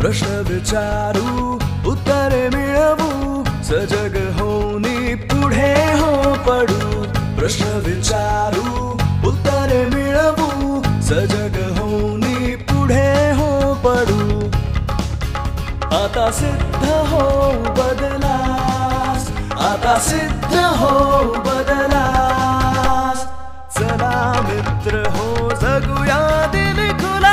प्रश्न विचारू उत्तरे मिळवू सजग होऊनी पुढे हो पडू प्रश्न विचारू उत्तरे मिळवू सजग होऊनी पुढे हो पडू आता सिद्ध हो बदलास आता सिद्ध हो बदलास चला मित्र हो जगूया दिल खुला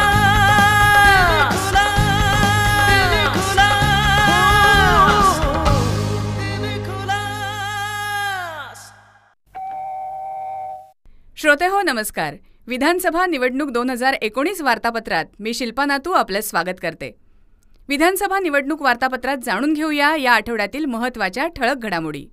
श्रोते हो नमस्कार. विधानसभा निवडणूक 2019 वार्तापत्रात मी शिल्पा नातू आपलं स्वागत करते. विधानसभा निवडणूक वार्तापत्रात जाणून घेऊया या आठवड्यातील महत्त्वाच्या ठळक घडामोडी.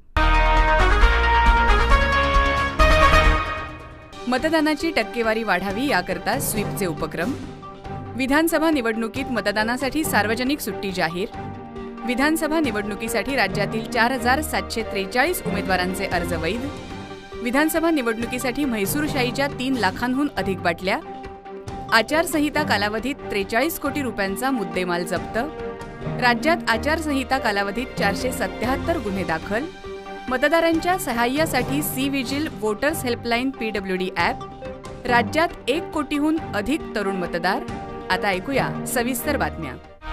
मतदानाची टक्केवारी वाढावी याकरता स्वीपचे उपक्रम. विधानसभा निवडणुकीत मतदानासाठी सार्वजनिक सुट्टी जाहीर. विधानसभा निवडणुकीसाठी राज्यातील 4743 उमेदवारांचे अर्ज वैध. विधानसभा निवडणुकीसाठी म्हैसूरशाहीच्या 3 लाखांहून अधिक बाटल्या. आचारसंहिता कालावधीत 43 कोटी रुपयांचा मुद्देमाल जप्त. राज्यात आचारसंहिता कालावधीत 477 गुन्हे दाखल. मतदारांच्या सहाय्यासाठी C vigil voters helpline PWD app. राज्यात 1 कोटीहून अधिक तरुण मतदार. आता ऐकूया सविस्तर बातम्या.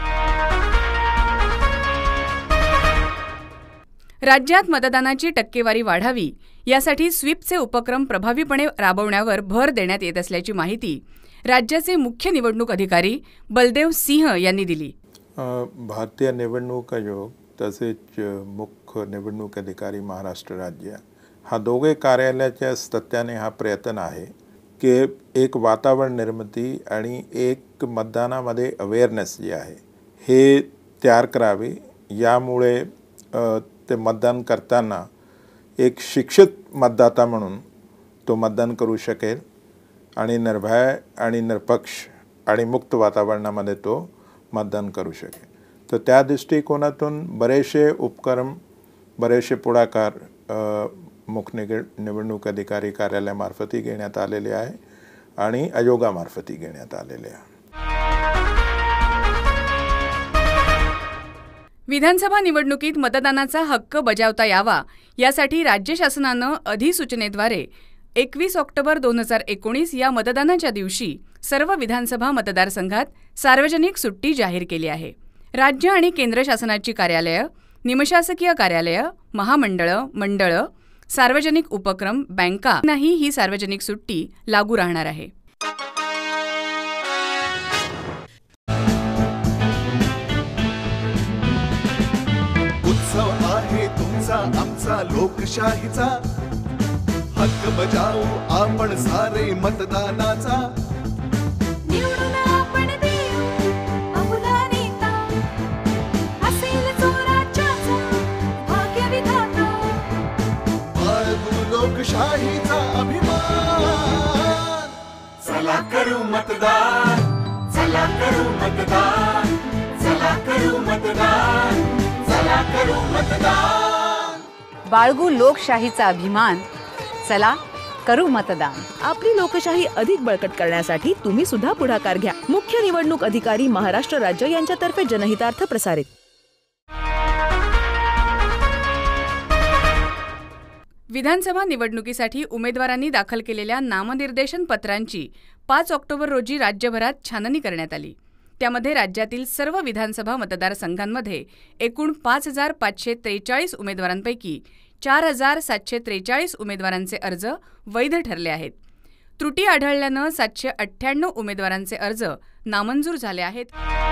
राज्यात मतदानाची टक्केवारी वाढावी यासाठी स्वीपचे उपक्रम प्रभावीपणे राबवण्यावर भर देण्यात येत असल्याची माहिती राज्याचे मुख्य निवडणूक अधिकारी बलदेव सिंह यांनी दिली. भारतीय निवडणूक आयोग तसेच मुख्य निवडणूक अधिकारी महाराष्ट्र राज्य हा दोघे कार्यालयाच्या सत्याने हा प्रयत्न आहे की एक वातावरण निर्मिती आणि एक मतदानामध्ये अवेअरनेस जे आहे हे तयार करावे. यामुळे ते मतदान करताना एक शिक्षित मतदाता म्हणून तो मतदान करू शकेल आणि निर्भय आणि निरपक्ष आणि मुक्त वातावरणामध्ये तो मतदान करू शकेल. तर त्या दृष्टिकोनातून बरेचसे उपक्रम बरेचसे पुढाकार मुख्य निवडणूक अधिकारी कार्यालयामार्फतही घेण्यात आलेले आहे आणि आयोगामार्फतही घेण्यात आलेले आहे. विधानसभा निवडणुकीत मतदानाचा हक्क बजावता यावा यासाठी राज्य शासनानं अधिसूचनेद्वारे 21 ऑक्टोबर 2019 या मतदानाच्या दिवशी सर्व विधानसभा मतदारसंघात सार्वजनिक सुट्टी जाहीर केली आहे. राज्य आणि केंद्र शासनाची कार्यालयं, निमशासकीय कार्यालयं, महामंडळं, मंडळं, सार्वजनिक उपक्रम, बँकांनाही ही सार्वजनिक सुट्टी लागू राहणार आहे. आमचा लोकशाहीचा हक्क बजावू आपण सारे मतदानाचा. निवडून आपण देऊ अमुला नेता असेल जो राज्याचा भाग्य विधाता. बाळगू लोकशाहीचा अभिमान. चला करू मतदान चला करू मतदान चला करू मतदान चला करू मतदान. बाळगू लोकशाहीचा अभिमान. चला करू मतदान. आपली लोकशाही अधिक बळकट करण्यासाठी तुम्ही सुद्धा पुढाकार घ्या. मुख्य निवडणूक अधिकारी महाराष्ट्र राज्य यांच्यातर्फे जनहितार्थ प्रसारित. विधानसभा निवडणुकीसाठी उमेदवारांनी दाखल केलेल्या नामनिर्देशन पत्रांची 5 ऑक्टोबर रोजी राज्यभरात छाननी करण्यात आली. त्यामध्ये राज्यातील सर्व विधानसभा मतदारसंघांमध्ये एकूण 5543 उमेदवारांपैकी 4743 उमेदवारांचे अर्ज वैध ठरले आहेत. त्रुटी आढळल्यानं 798 उमेदवारांचे अर्ज नामंजूर झाले आहेत.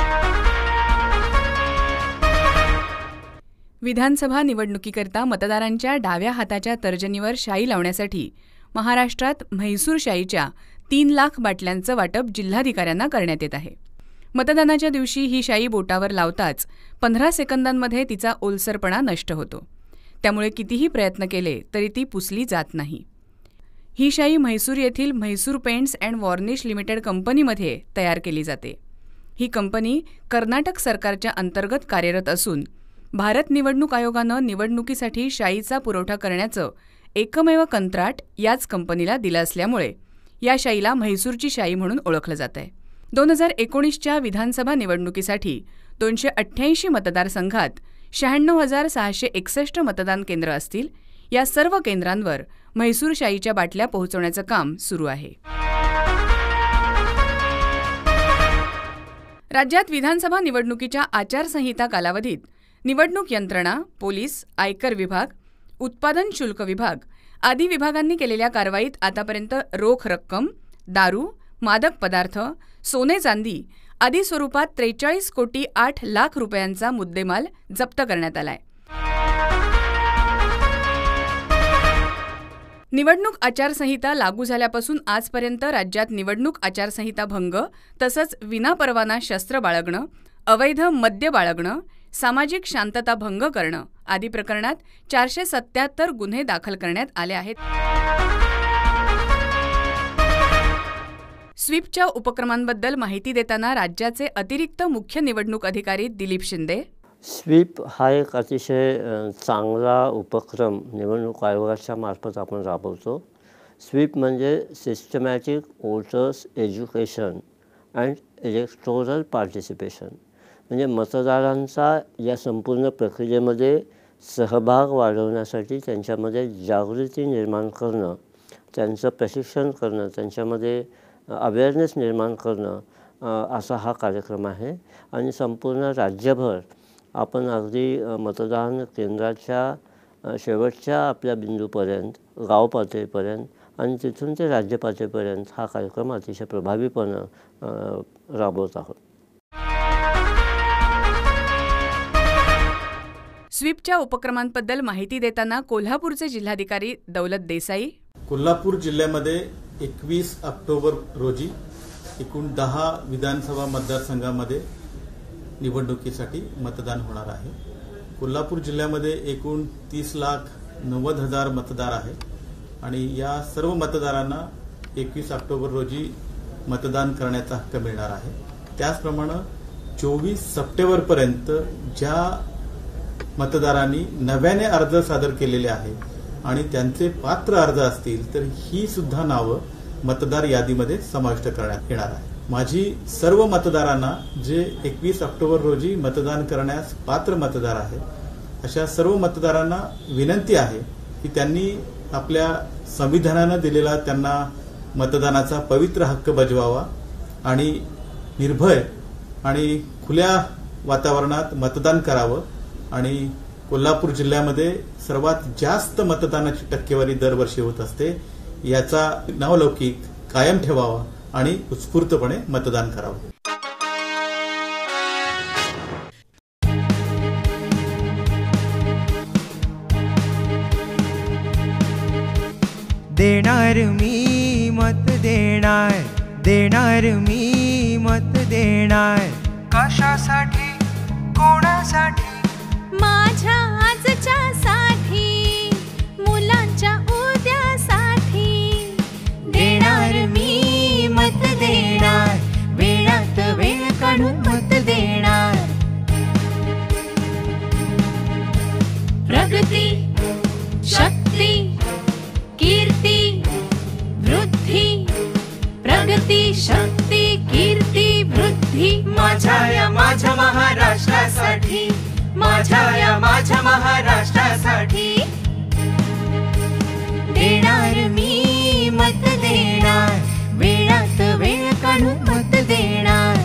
विधानसभा निवडणुकीकरता मतदारांच्या डाव्या हाताच्या तर्जनीवर शाई लावण्यासाठी महाराष्ट्रात म्हैसूरशाहीच्या 3 लाख बाटल्यांचं वाटप जिल्हाधिकाऱ्यांना करण्यात येत आहे. मतदानाच्या दिवशी ही शाई बोटावर लावताच 15 सेकंदांमध्ये तिचा ओलसरपणा नष्ट होतो. त्यामुळे कितीही प्रयत्न केले तरी ती पुसली जात नाही. ही शाई म्हैसूर येथील Mysore paints and varnish limited कंपनीमध्ये तयार केली जाते. ही कंपनी कर्नाटक सरकारच्या अंतर्गत कार्यरत असून भारत निवडणूक आयोगानं निवडणुकीसाठी शाईचा पुरवठा करण्याचं एकमेव कंत्राट याच कंपनीला दिलं असल्यामुळे या शाईला म्हैसूरची शाई म्हणून ओळखलं जातंय. 2019च्या विधानसभा निवडणुकीसाठी 288 मतदारसंघात 96,661 मतदान केंद्र असतील. या सर्व केंद्रांवर म्हैसूर शाईच्या बाटल्या पोहोचवण्याचं काम सुरू आहे. राज्यात विधानसभा निवडणुकीच्या आचारसंहिता कालावधीत निवडणूक यंत्रणा, पोलीस, आयकर विभाग, उत्पादन शुल्क विभाग आदी विभागांनी केलेल्या कारवाईत आतापर्यंत रोख रक्कम, दारू, मादक पदार्थ, सोने चांदी आदी स्वरूपात 43,08,00,000 रुपयांचा मुद्देमाल जप्त करण्यात आलाय. निवडणूक आचारसंहिता लागू झाल्यापासून आजपर्यंत राज्यात निवडणूक आचारसंहिता भंग तसंच विनापरवाना शस्त्र बाळगणं, अवैध मद्य बाळगणं, सामाजिक शांतता भंग करणं आदी प्रकरणात 477 गुन्हे दाखल करण्यात आले आहेत. स्वीपच्या उपक्रमांबद्दल माहिती देताना राज्याचे अतिरिक्त मुख्य निवडणूक अधिकारी दिलीप शिंदे. स्वीप हा एक अतिशय चांगला उपक्रम निवडणूक आयोगाच्या मार्फत आपण राबवतो. स्वीप म्हणजे systematic voters education and electoral participation, म्हणजे मतदारांचा या संपूर्ण प्रक्रियेमध्ये सहभाग वाढवण्यासाठी त्यांच्यामध्ये जागृती निर्माण करणं, त्यांचं प्रशिक्षण करणं, त्यांच्यामध्ये अवेअरनेस निर्माण करणं असा हा कार्यक्रम आहे. आणि संपूर्ण राज्यभर आपण अगदी मतदान केंद्राच्या शेवटच्या आपल्या बिंदूपर्यंत, गाव पातळीपर्यंत आणि तिथून ते राज्य पातळीपर्यंत हा कार्यक्रम अतिशय प्रभावीपणे राबवत आहोत. स्वीपच्या उपक्रमांबद्दल माहिती देताना कोल्हापूरचे जिल्हाधिकारी दौलत देसाई. कोल्हापूर जिल्ह्यामध्ये 21 ऑक्टोबर रोजी एकूण 10 विधानसभा मतदारसंघामध्ये निवडणुकीसाठी मतदान होणार आहे. कोल्हापूर जिल्ह्यामध्ये एकूण 30,90,000 मतदार आहेत आणि या सर्व मतदारांना 21 ऑक्टोबर रोजी मतदान करण्याचा हक्क मिळणार आहे. त्याचप्रमाणे 24 सप्टेंबरपर्यंत ज्या मतदारांनी नव्याने अर्ज सादर केलेले आहेत आणि त्यांचे पात्र अर्ज असतील तर ही सुद्धा नावं मतदार यादीमध्ये समाविष्ट करण्यात येणार आहे. माझी सर्व मतदारांना जे 21 ऑक्टोबर रोजी मतदान करण्यास पात्र मतदार आहेत अशा सर्व मतदारांना विनंती आहे की त्यांनी आपल्या संविधानानं दिलेला त्यांना मतदानाचा पवित्र हक्क बजवावा आणि निर्भय आणि खुल्या वातावरणात मतदान करावं आणि कोल्हापूर जिल्ह्यामध्ये सर्वात जास्त मतदानाची टक्केवारी दरवर्षी होत असते याचा नावलौकिक कायम ठेवावा आणि उत्स्फूर्तपणे मतदान करावं. देणार मी मत देणार, देणार मी मत देणार. कशासाठी, कोणासाठी? माझ्या आजच्या साठी, मुलांच्या उद्यासाठी. देणार मी मत देणार, वेळात वेळ काढून मत देणार. प्रगती, शक्ती, कीर्ती, वृद्धी. प्रगती, शक्ती, कीर्ती, वृद्धी. माझ्या महाराष्ट्रासाठी, माझ्या महाराष्ट्रासाठी. देणार मी मत देणार, वेळात वेळ काढून मत देणार.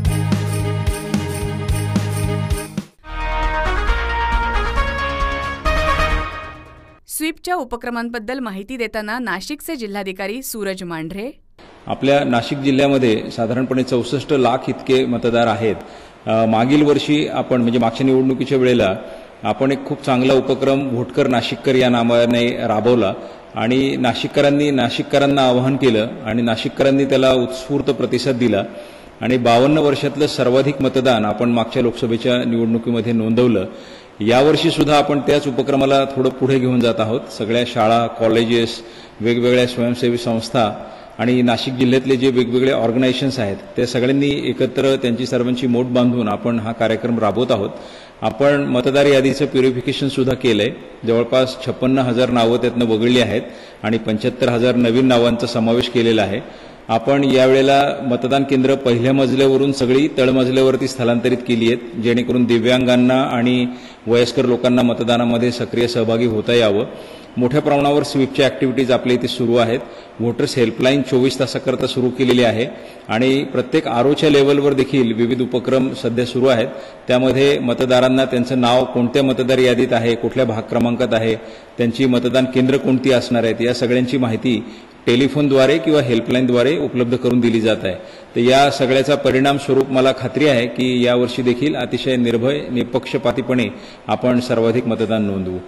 स्वीपच्या उपक्रमांबद्दल माहिती देताना नाशिकचे जिल्हाधिकारी सूरज मांढरे. आपल्या नाशिक जिल्ह्यामध्ये साधारणपणे 64 लाख इतके मतदार आहेत. मागील वर्षी आपण म्हणजे मागच्या निवडणुकीच्या वेळेला आपण एक खूप चांगला उपक्रम व्होटकर नाशिककर या नावाने राबवला आणि नाशिककरांना आवाहन केलं आणि नाशिककरांनी त्याला उत्स्फूर्त प्रतिसाद दिला आणि 52 वर्षातलं सर्वाधिक मतदान आपण मागच्या लोकसभेच्या निवडणुकीमध्ये नोंदवलं. यावर्षी सुद्धा आपण त्याच उपक्रमाला थोडं पुढे घेऊन जात आहोत. सगळ्या शाळा, कॉलेजेस, वेगवेगळ्या स्वयंसेवी संस्था आणि नाशिक जिल्ह्यातले जे वेगवेगळे ऑर्गनायझेशन्स आहेत त्या सगळ्यांनी एकत्र त्यांची सर्वांची मोठ बांधून आपण हा कार्यक्रम राबवत आहोत. आपण मतदार यादीचं प्युरिफिकेशन सुद्धा केलंय. जवळपास 56,000 नावं त्यातनं वगळली आहेत आणि 75,000 नवीन नावांचा समावेश केलेला आहे. आपण यावेळेला मतदान केंद्र पहिल्या मजल्यावरून सगळी तळमजल्यावरती स्थलांतरित केली आहेत, जेणेकरून दिव्यांगांना आणि वयस्कर लोकांना मतदानामध्ये सक्रिय सहभागी होता यावं. मोठ्या प्रमाणावर स्वीपच्या ॲक्टिव्हिटीज आपल्या इथे सुरू आहेत. व्होटर्स हेल्पलाईन 24 तासाकरता सुरू केलेली आहे आणि प्रत्येक आरओच्या लेवलवर देखील विविध उपक्रम सध्या सुरू आहेत. त्यामध्ये मतदारांना त्यांचं नाव कोणत्या मतदार यादीत आहे, कुठल्या भाग क्रमांकात आहे, त्यांची मतदान केंद्र कोणती असणार आहेत, या सगळ्यांची माहिती टेलिफोनद्वारे किंवा हेल्पलाईनद्वारे उपलब्ध करून दिली जात आहे. तर या सगळ्याचा परिणाम स्वरूप मला खात्री आहे की यावर्षी देखील अतिशय निर्भय निपक्षपातीपणे आपण सर्वाधिक मतदान नोंदवू.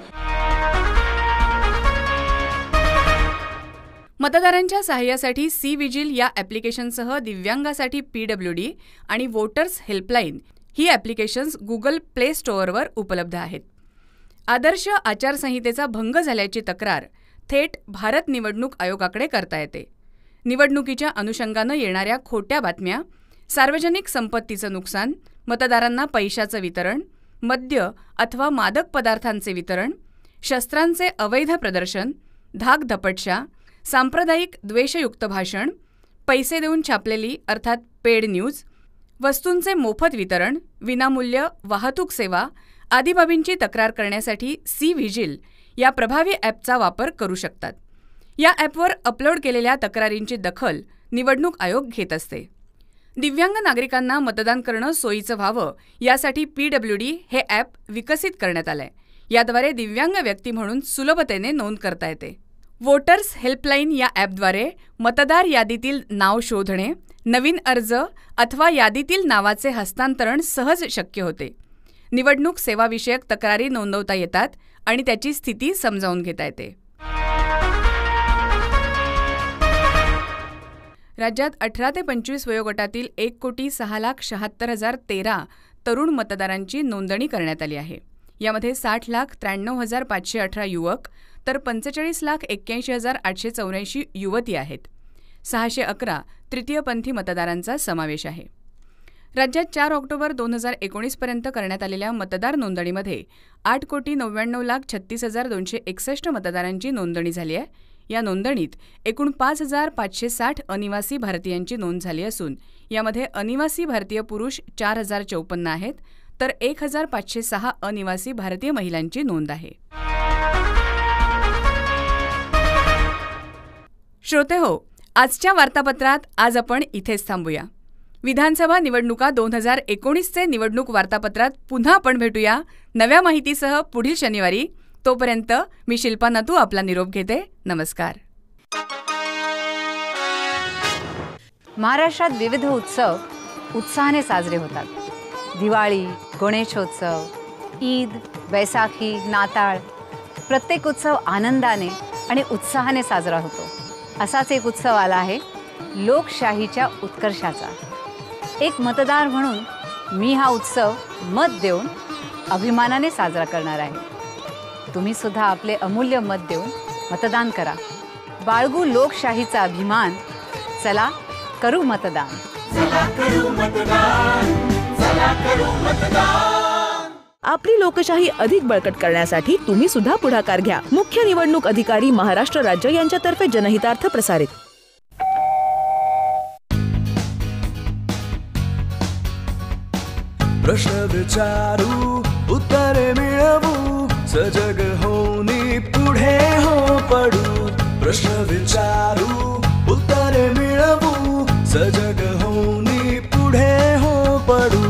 मतदारांच्या सहाय्यासाठी सी विजिल या ॲप्लिकेशनसह दिव्यांगासाठी PWD आणि वोटर्स हेल्पलाईन ही ॲप्लिकेशन्स गुगल प्ले स्टोअरवर उपलब्ध आहेत. आदर्श आचारसंहितेचा भंग झाल्याची तक्रार थेट भारत निवडणूक आयोगाकडे करता येते. निवडणुकीच्या अनुषंगानं येणाऱ्या खोट्या बातम्या, सार्वजनिक संपत्तीचं नुकसान, मतदारांना पैशाचं वितरण, मद्य अथवा मादक पदार्थांचे वितरण, शस्त्रांचे अवैध प्रदर्शन, धाकधपटशा, सांप्रदायिक द्वेषयुक्त भाषण, पैसे देऊन छापलेली अर्थात पेड न्यूज, वस्तूंचे मोफत वितरण, विनामूल्य वाहतूक सेवा आदी बाबींची तक्रार करण्यासाठी सी व्हिजिल या प्रभावी ॲपचा वापर करू शकतात. या ॲपवर अपलोड केलेल्या तक्रारींची दखल निवडणूक आयोग घेत असते. दिव्यांग नागरिकांना मतदान करणं सोयीचं व्हावं यासाठी PWD हे ॲप विकसित करण्यात आलंय. याद्वारे दिव्यांग व्यक्ती म्हणून सुलभतेने नोंद करता येते. वोटर्स हेल्पलाईन या ॲपद्वारे मतदार यादीतील नाव शोधणे, नवीन अर्ज अथवा यादीतील नावाचे हस्तांतरण सहज शक्य होते. निवडणूक सेवाविषयक तक्रारी नोंदवता येतात आणि त्याची स्थिती समजावून घेता येते. राज्यात 18 ते 25 वयोगटातील 1,06,76,013 तरुण मतदारांची नोंदणी करण्यात आली आहे. यामध्ये 60,93,518 युवक तर 45,81,884 युवती आहेत. 611 तृतीयपंथी मतदारांचा समावेश आहे. राज्यात 4 ऑक्टोबर 2019 पर्यंत करण्यात आलेल्या मतदार नोंदणीमध्ये 8,99,36,261 मतदारांची नोंदणी झाली आहे. या नोंदणीत एकूण 5,560 अनिवासी भारतीयांची नोंद झाली असून यामध्ये अनिवासी भारतीय पुरुष 4,054 आहेत तर 1,506 अनिवासी भारतीय महिलांची नोंद आहे. श्रोतेहो, आजच्या वार्तापत्रात आज आपण इथेच थांबूया. विधानसभा निवडणुका 2019चे निवडणूक वार्तापत्रात पुन्हा आपण भेटूया नव्या माहितीसह पुढील शनिवारी. तोपर्यंत मी शिल्पा नतू आपला निरोप घेते. नमस्कार. महाराष्ट्रात विविध उत्सव उत्साहाने साजरे होतात. दिवाळी, गणेशोत्सव, ईद, बैसाखी, नाताळ, प्रत्येक उत्सव आनंदाने आणि उत्साहाने साजरा होतो. असाच एक उत्सव आला आहे लोकशाहीच्या उत्कर्षाचा. एक मतदार म्हणून मी हा उत्सव मत देऊन अभिमानाने साजरा करणार आहे. तुम्ही सुद्धा आपले अमूल्य मत देऊन मतदान करा. बाळगू लोकशाहीचा अभिमान. चला करू मतदान. चला करू मतदान. चला करू मतदान. आपली लोकशाही अधिक बळकट करण्यासाठी तुम्ही सुद्धा पुढाकार घ्या. मुख्य निवडणूक अधिकारी महाराष्ट्र राज्य यांच्यातर्फे जनहितार्थ प्रसारित. प्रश्न विचारू, उत्तरे मिळवू, सजग होऊनी पुढे हो पडू. प्रश्न विचारू, उत्तरे मिळवू, सजग होऊनी पुढे हो पडू.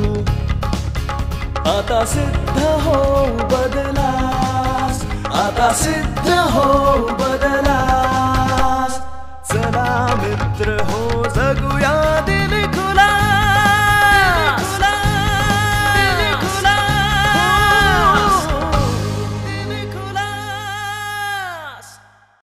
आता सिद्ध हो बदलास, आता सिद्ध हो बदलास. चला मित्र